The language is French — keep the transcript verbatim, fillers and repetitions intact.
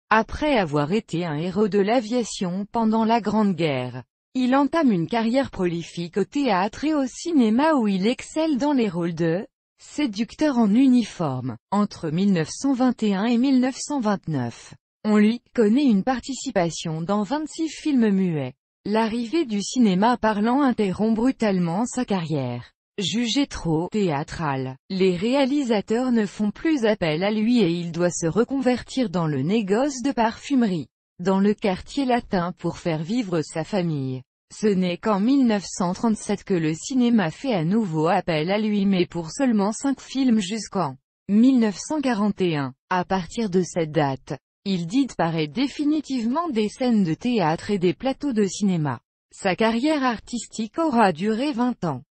Après avoir été un héros de l'aviation pendant la Grande Guerre, il entame une carrière prolifique au théâtre et au cinéma où il excelle dans les rôles de séducteur en uniforme. Entre mille neuf cent vingt et un et mille neuf cent vingt-neuf, on lui connaît une participation dans vingt-six films muets. L'arrivée du cinéma parlant interrompt brutalement sa carrière. Jugé trop théâtral, les réalisateurs ne font plus appel à lui et il doit se reconvertir dans le négoce de parfumerie, dans le quartier latin pour faire vivre sa famille. Ce n'est qu'en mille neuf cent trente-sept que le cinéma fait à nouveau appel à lui mais pour seulement cinq films jusqu'en mille neuf cent quarante et un. À partir de cette date, il disparaît définitivement des scènes de théâtre et des plateaux de cinéma. Sa carrière artistique aura duré vingt ans.